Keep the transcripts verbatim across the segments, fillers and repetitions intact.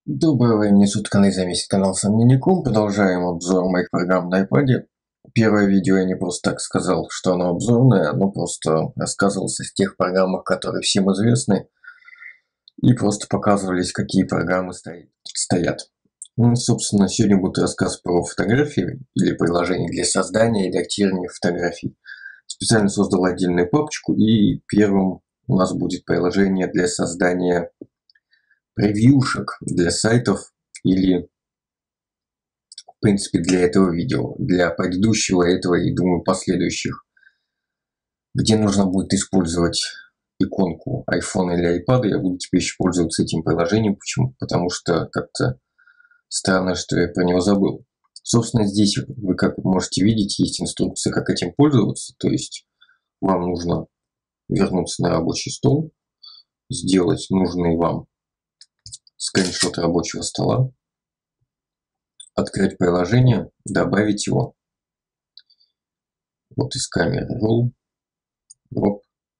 Доброго времени суток, на замесит канал Сомненикум. Продолжаем обзор моих программ на iPad. Первое видео я не просто так сказал, что оно обзорное, оно просто рассказывалось о тех программах, которые всем известны, и просто показывались, какие программы стоят. Ну, собственно, сегодня будет рассказ про фотографии или приложения для создания и редактирования фотографий. Специально создал отдельную папочку, и первым у нас будет приложение для создания превьюшек для сайтов или, в принципе, для этого видео, для предыдущего этого и, думаю, последующих, где нужно будет использовать иконку iPhone или iPad, я буду теперь еще пользоваться этим приложением. Почему? Потому что как-то странно, что я про него забыл. Собственно, здесь вы, как можете видеть, есть инструкция, как этим пользоваться. То есть вам нужно вернуться на рабочий стол, сделать нужный вам скриншот рабочего стола, открыть приложение, добавить его. Вот из камеры Roll, Drop.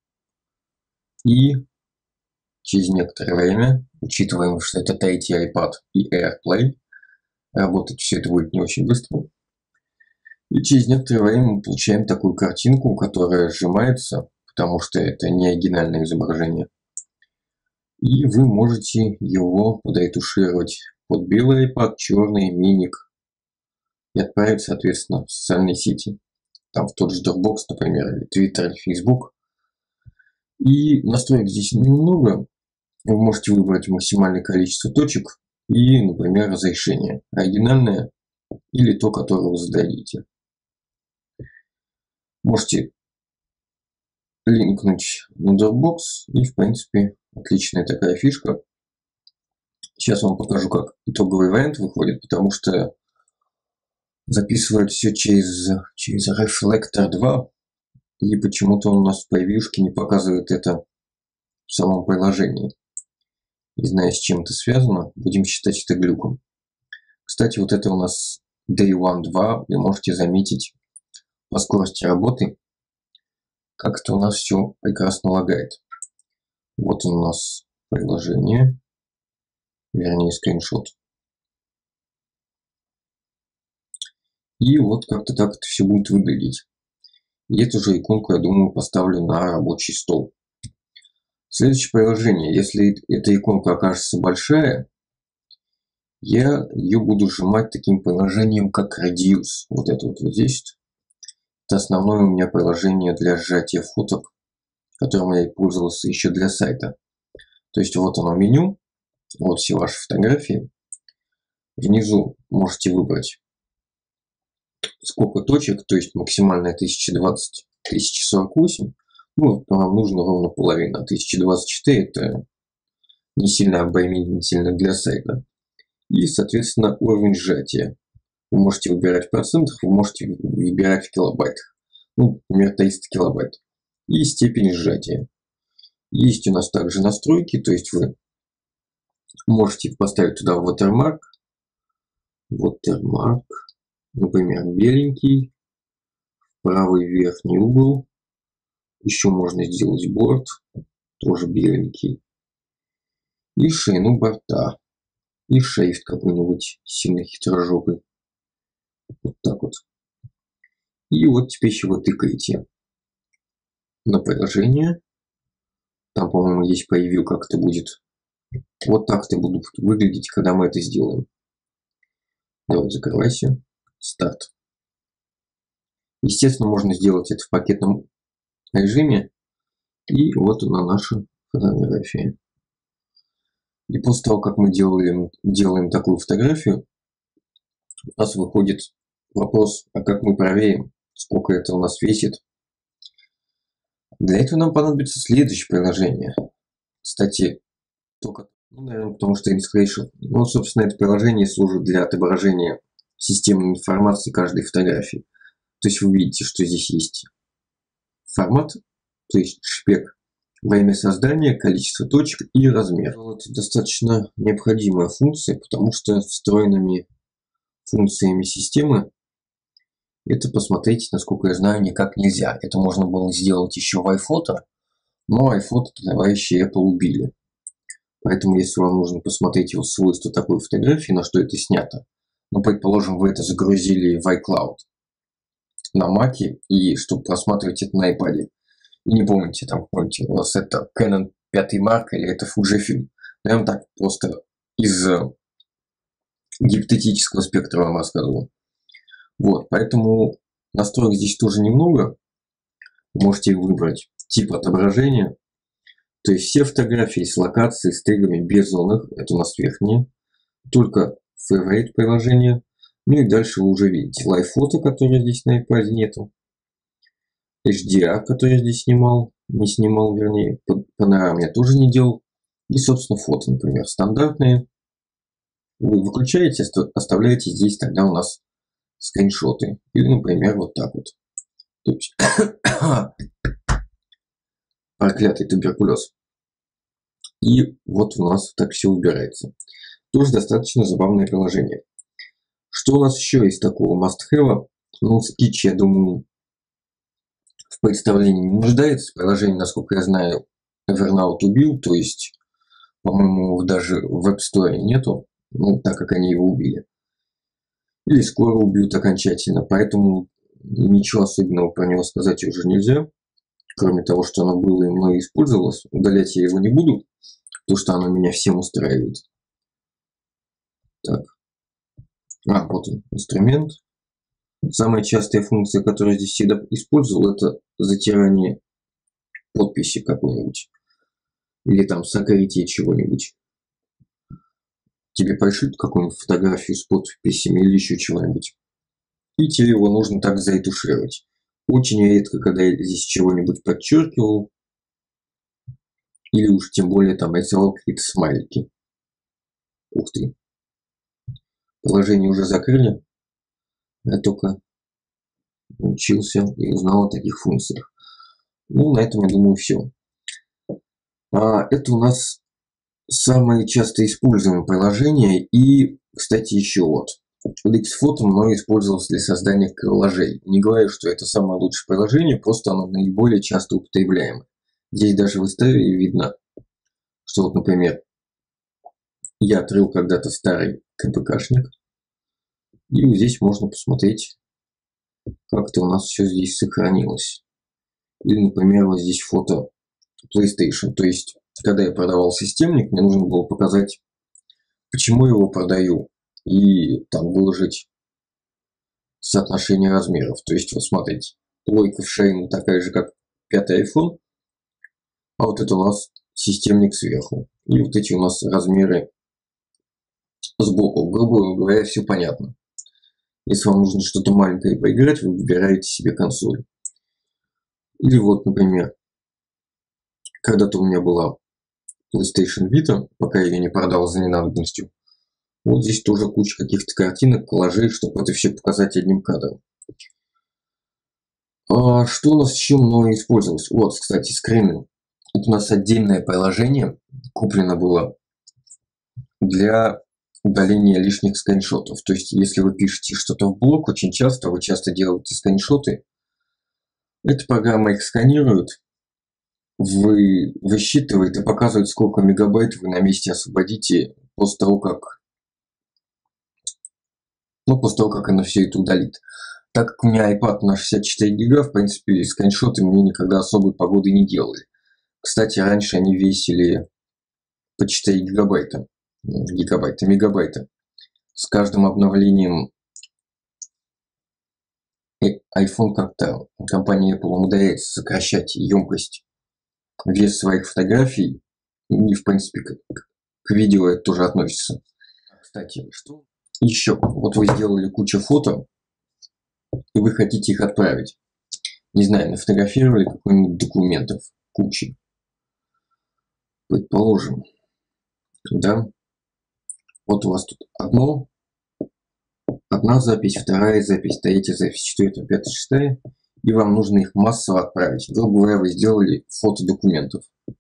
И через некоторое время, учитывая, что это третий iPad и AirPlay, работать все это будет не очень быстро. И через некоторое время мы получаем такую картинку, которая сжимается, потому что это не оригинальное изображение. И вы можете его подретушировать под белый iPad, черный, миник, и отправить, соответственно, в социальные сети. Там в тот же Dropbox, например, или Twitter, или Facebook. И настроек здесь немного. Вы можете выбрать максимальное количество точек и, например, разрешение. Оригинальное или то, которое вы зададите. Можете линкнуть на Dropbox, и, в принципе, отличная такая фишка. Сейчас вам покажу, как итоговый вариант выходит, потому что записывает все через, через Reflector два, и почему-то он у нас в превьюшке не показывает это в самом приложении. Не знаю, с чем это связано, будем считать это глюком. Кстати, вот это у нас Day One два, вы можете заметить по скорости работы, как это у нас все прекрасно лагает. Вот у нас приложение, вернее скриншот. И вот как-то так это все будет выглядеть. И эту же иконку, я думаю, поставлю на рабочий стол. Следующее приложение. Если эта иконка окажется большая, я ее буду сжимать таким приложением, как Radius. Вот это вот, вот здесь. Это основное у меня приложение для сжатия фоток, которым я и пользовался еще для сайта. То есть вот оно меню. Вот все ваши фотографии. Внизу можете выбрать сколько точек, то есть максимальная тысяча двадцать, тысяча сорок восемь. Ну, нам нужно ровно половина. тысяча двадцать четыре это не сильно обременительно для сайта. И, соответственно, уровень сжатия. Вы можете выбирать в процентах, вы можете выбирать в килобайтах. Ну, например, триста килобайт. И степень сжатия. Есть у нас также настройки, то есть вы можете поставить туда watermark. Watermark. Например, беленький, правый верхний угол. Еще можно сделать борт, тоже беленький. И ширину борта. И шрифт какой-нибудь сильно хитрожопый. Вот так вот. И вот теперь еще вы тыкаете на приложение. Там, по-моему, есть превью, как это будет. Вот так это будет выглядеть, когда мы это сделаем. Давай, закрывайся. Старт. Естественно, можно сделать это в пакетном режиме. И вот она наша фотография. И после того, как мы делаем, делаем такую фотографию, у нас выходит вопрос, а как мы проверим, сколько это у нас весит. Для этого нам понадобится следующее приложение. Кстати, только, ну, наверное, потому что Inkscape. Ну, собственно, это приложение служит для отображения системной информации каждой фотографии. То есть вы видите, что здесь есть формат, то есть шпек, время создания, количество точек и размер. Это достаточно необходимая функция, потому что встроенными функциями системы это, посмотрите, насколько я знаю, никак нельзя. Это можно было сделать еще в iPhoto, но iPhoto товарищи Apple убили. Поэтому, если вам нужно посмотреть его свойства такой фотографии, на что это снято, ну, предположим, вы это загрузили в iCloud на Mac, и чтобы просматривать это на iPad, и не помните, там какой-нибудь у вас это Canon пять Mark или это Fujifilm. Прям так просто из гипотетического спектра вам рассказываю. Вот, поэтому настроек здесь тоже немного. Можете выбрать тип отображения. То есть все фотографии с локацией, с тегами без зонных, это у нас верхние. Только Favorite приложение. Ну и дальше вы уже видите Live фото, которое здесь на iPad нету. эйч ди ар, который я здесь снимал, не снимал, вернее, панорам я тоже не делал. И, собственно, фото, например, стандартные. Вы выключаете, оставляете здесь тогда у нас скриншоты. Или, например, вот так вот. То есть, проклятый туберкулез. И вот у нас так все убирается. Тоже достаточно забавное приложение. Что у нас еще из такого must-have? Ну, Sketch, я думаю, в представлении не нуждается. Приложение, насколько я знаю, Evernote убил. То есть, по-моему, даже в App Store нету. Ну, так как они его убили. Или скоро убьют окончательно. Поэтому ничего особенного про него сказать уже нельзя. Кроме того, что оно было и мной использовалось. Удалять я его не буду. Потому что оно меня всем устраивает. Так. А, вот он, инструмент. Самая частая функция, которую здесь всегда использовал, это затирание подписи какой-нибудь. Или там сокрытие чего-нибудь. Тебе пришлют какую-нибудь фотографию с подписями или еще чего-нибудь. И тебе его нужно так заретушировать. Очень редко, когда я здесь чего-нибудь подчеркивал. Или уж тем более там рисовал какие-то смайлики. Ух ты. Приложение уже закрыли. Я только учился и узнал о таких функциях. Ну, на этом, я думаю, все. А, это у нас самое часто используемое приложение. И, кстати, еще вот. LexPhoto мной использовалось для создания коллажей. Не говорю, что это самое лучшее приложение, просто оно наиболее часто употребляемое. Здесь даже в истории видно, что вот, например, я открыл когда-то старый КПКшник. И вот здесь можно посмотреть, как это у нас все здесь сохранилось. Или, например, вот здесь фото PlayStation. То есть, когда я продавал системник, мне нужно было показать, почему я его продаю. И там выложить соотношение размеров. То есть, вот смотрите, логика в шейну такая же, как пятый iPhone. А вот это у нас системник сверху. И вот эти у нас размеры сбоку. Грубо говоря, все понятно. Если вам нужно что-то маленькое поиграть, вы выбираете себе консоль. Или вот, например, когда-то у меня была PlayStation Vita, пока я ее не продал за ненадобностью. Вот здесь тоже куча каких-то картинок, коллажей, чтобы это все показать одним кадром. А что у нас еще мной использовалось? Вот, кстати, скрины. Это у нас отдельное приложение, куплено было для удаления лишних скриншотов. То есть, если вы пишете что-то в блог, очень часто, вы часто делаете скриншоты. Эта программа их сканирует, вы высчитывает и показывает, сколько мегабайт вы на месте освободите после того, как, ну, после того, как она все это удалит. Так как у меня iPad на шестьдесят четыре гига, в принципе, скриншоты мне никогда особой погоды не делали. Кстати, раньше они весили по четыре гигабайта. Гигабайта, мегабайта. С каждым обновлением iPhone как-то, компания Apple умудряется сокращать емкость, вес своих фотографий. И, в принципе, к, к видео это тоже относится. Кстати, что еще? Вот вы сделали кучу фото, и вы хотите их отправить. Не знаю, нафотографировали какой-нибудь документов, кучи. Предположим, да, вот у вас тут одно, одна запись, вторая запись, третья запись, четвертая, пятая, шестая, и вам нужно их массово отправить. Грубо говоря, вы сделали фото документов.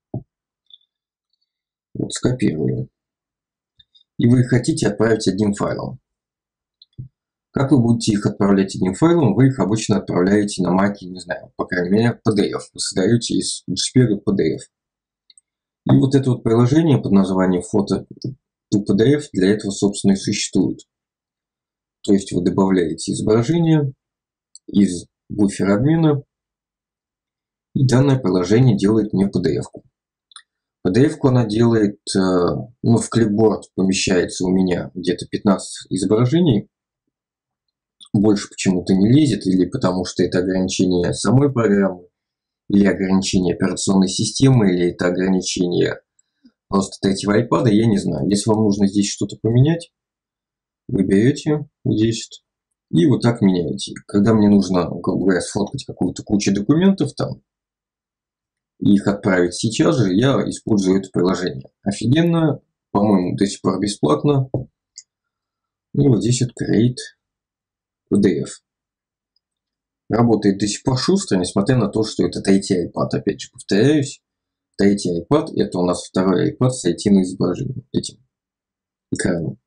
Вот скопировали. И вы хотите отправить одним файлом. Как вы будете их отправлять одним файлом? Вы их обычно отправляете на Mac, не знаю, по крайней мере, пи ди эф. Вы создаете из джей пега пи ди эф. И вот это вот приложение под названием Photo to пи ди эф для этого, собственно, и существует. То есть вы добавляете изображение из буфера админа, и данное приложение делает мне пи ди эф-ку. пи ди эф-ку она делает, ну, в клипборд помещается у меня где-то пятнадцать изображений. Больше почему-то не лезет, или потому что это ограничение самой программы, или ограничение операционной системы, или это ограничение просто третьего iPad, я не знаю. Если вам нужно здесь что-то поменять, вы берете здесь и вот так меняете. Когда мне нужно, грубо говоря, сфоткать какую-то кучу документов там, и их отправить сейчас же, я использую это приложение. Офигенно, по-моему, до сих пор бесплатно. И вот здесь вот Create пи ди эф. Работает до сих пор шустро, несмотря на то, что это третий iPad. Опять же, повторяюсь, третий iPad – это у нас второй iPad с ай ти-ным изображением, этим экраном.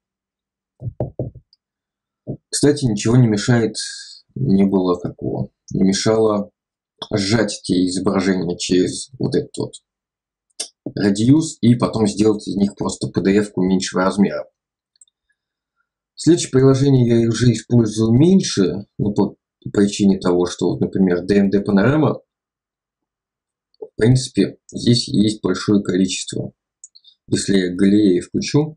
Кстати, ничего не мешает, не было какого, не мешало сжать те изображения через вот этот вот радиус и потом сделать из них просто пи ди эф-ку меньшего размера. Следующее приложение я уже использую меньше, ну, по причине того, что, вот, например, ди эм ди Panorama, в принципе, здесь есть большое количество. Если я галерею включу,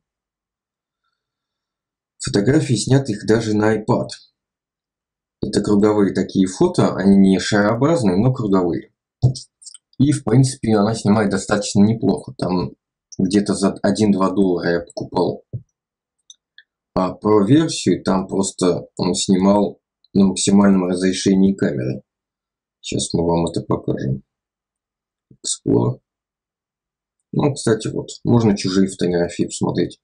фотографии снятых даже на iPad. Это круговые такие фото, они не шарообразные, но круговые. И, в принципе, она снимает достаточно неплохо. Там где-то за один-два доллара я покупал а про версию, там просто он снимал на максимальном разрешении камеры. Сейчас мы вам это покажем. Explorer. Ну, кстати, вот, можно чужие фотографии посмотреть.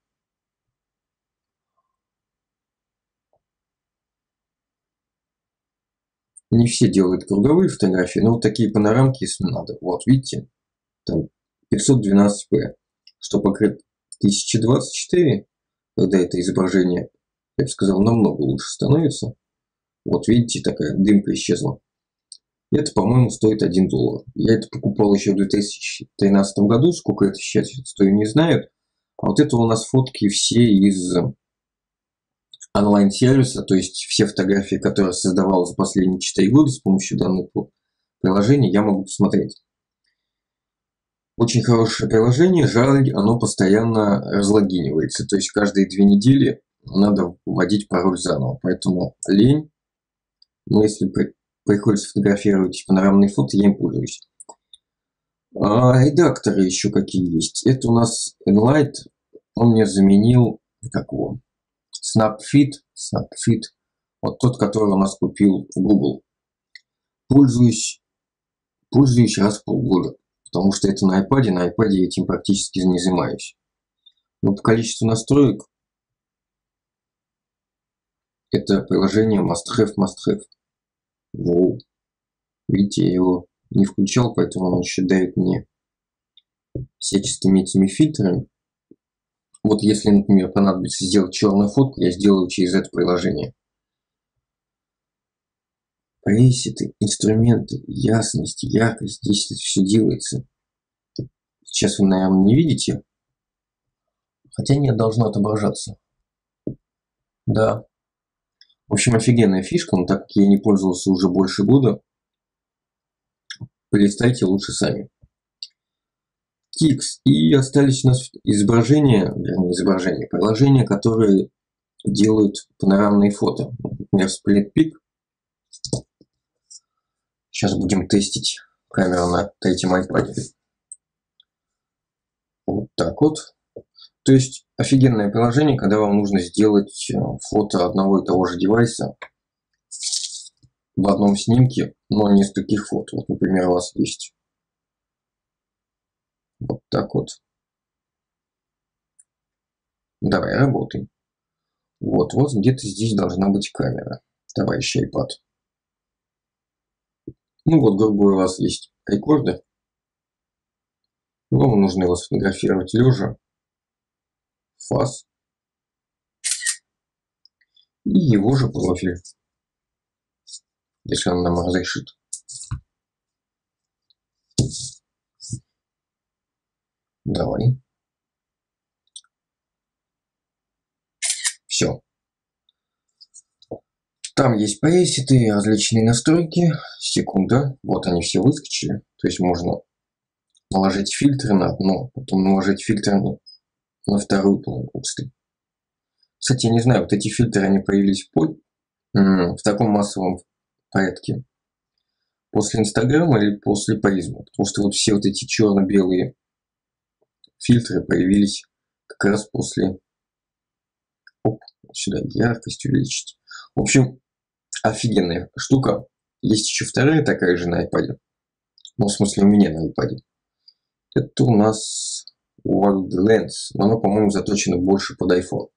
Не все делают круговые фотографии, но вот такие панорамки, если надо. Вот, видите, там пятьсот двенадцать пэ, что покрыт тысяча двадцать четыре, когда это изображение, я бы сказал, намного лучше становится. Вот, видите, такая дымка исчезла. Это, по-моему, стоит один доллар. Я это покупал еще в две тысячи тринадцатом году. Сколько это сейчас стоит, не знаю. А вот это у нас фотки все из онлайн-сервиса. То есть все фотографии, которые создавал за последние четыре года с помощью данного приложения, я могу посмотреть. Очень хорошее приложение. Жаль, оно постоянно разлогинивается. То есть каждые две недели надо вводить пароль заново. Поэтому лень. Но если приходится фотографировать панорамные фото, я им пользуюсь. А редакторы еще какие есть. Это у нас Enlight. Он мне заменил как его? Snapfit. Snapfit. Вот тот, который у нас купил Google. Пользуюсь, пользуюсь раз в полгода. Потому что это на iPad. На iPad я этим практически не занимаюсь. Но по количеству настроек это приложение must have, must have. Воу. Видите, я его не включал, поэтому он еще дает мне всяческими этими фильтрами. Вот если, например, понадобится сделать черную фотку, я сделаю через это приложение. Пресеты, инструменты, ясность, яркость, здесь это все делается. Сейчас вы, наверное, не видите. Хотя нет, должно отображаться. Да. В общем, офигенная фишка, но так как я не пользовался уже больше года, полистайте лучше сами. Тикс. И остались у нас изображения, вернее, изображения, приложения, которые делают панорамные фото. Например, SplitPic. Сейчас будем тестить камеру на третьем iPad. Вот так вот. То есть офигенное приложение, когда вам нужно сделать фото одного и того же девайса в одном снимке, но нескольких фото. Вот, например, у вас есть вот так вот. Давай, работай. Вот, вот где-то здесь должна быть камера, товарищ iPad. Ну вот, грубо говоря, у вас есть рекордер. Вам нужно его сфотографировать лежа. Фас. И его же профиль, если он нам разрешит. Давай. Все. Там есть пресеты, различные настройки. Секунда. Вот они все выскочили. То есть можно наложить фильтры на одно, потом наложить фильтры на, на вторую половину. Кстати, я не знаю, вот эти фильтры, они появились по, в таком массовом порядке после Инстаграма или после Призмы. Потому что вот все вот эти черно-белые фильтры появились как раз после... Оп, сюда яркость увеличить. В общем, офигенная штука. Есть еще вторая такая же на iPad. Ну, в смысле, у меня на iPad. Это у нас Wildlands. Но она, по-моему, заточена больше под iPhone.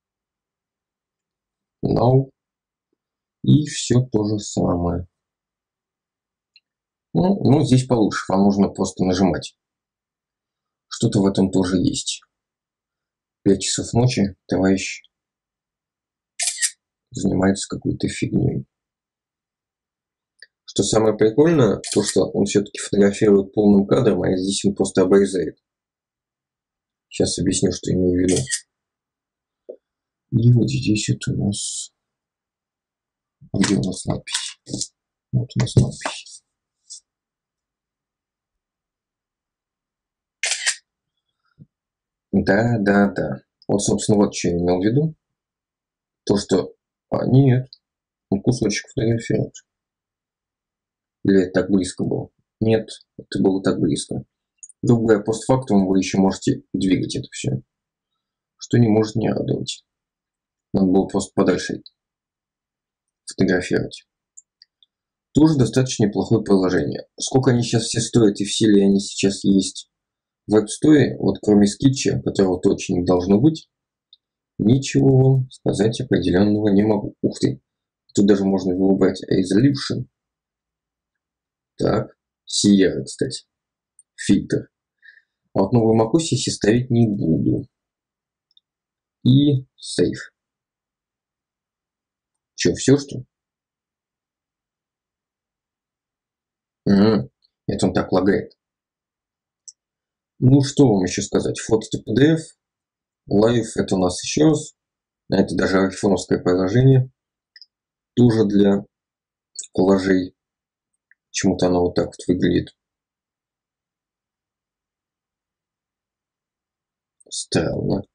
No. И все то же самое. Ну, ну, здесь получше. Вам нужно просто нажимать. Что-то в этом тоже есть. пять часов ночи, товарищ занимается какой-то фигней. Что самое прикольное, то что он все-таки фотографирует полным кадром, а здесь он просто обрезает. Сейчас объясню, что имею в виду. И вот здесь это у нас... Где у нас надпись? Вот у нас надпись. Да, да, да. Вот, собственно, вот что я имел в виду. То, что... А, нет. Он кусочек фотографирует. Или это так близко было? Нет, это было так близко. Грубо говоря, постфактум вы еще можете двигать это все. Что не может не радовать. Надо было просто подальше фотографировать. Тоже достаточно неплохое приложение. Сколько они сейчас все стоят и все ли они сейчас есть в App Store, вот кроме скетча, которого точно не должно быть, ничего вам сказать определенного не могу. Ух ты, тут даже можно выбрать Resolution. Так, Sierra, кстати, фильтр. А вот новый macOS я ставить не буду. И Save. Че, все что ли? Угу. Это он так лагает. Ну, что вам еще сказать? Фото пи ди эф. Live это у нас еще раз. Это даже айфоновское приложение. Тоже для коллажей. Почему-то оно вот так вот выглядит. Странно.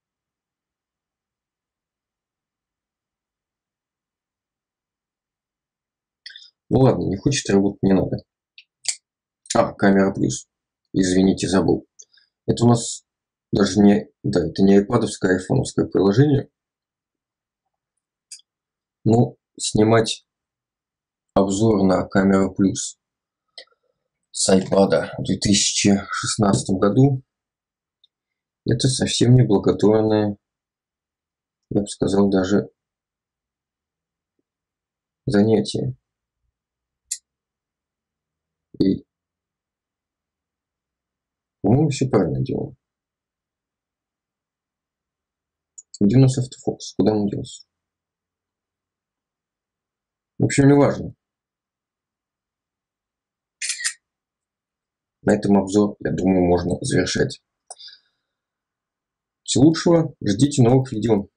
Ну ладно, не хочет работать, не надо. А, камера плюс. Извините, забыл. Это у нас даже не... Да, это не айпадовское, а айфоновское приложение. Ну, снимать обзор на камеру плюс с iPad в две тысячи шестнадцатом году это совсем не благотворное, я бы сказал, даже занятие. И, по-моему, все правильно делал. Где у нас автофокус? Куда он делся? В общем, не важно. На этом обзор, я думаю, можно завершать. Всего лучшего. Ждите новых видео.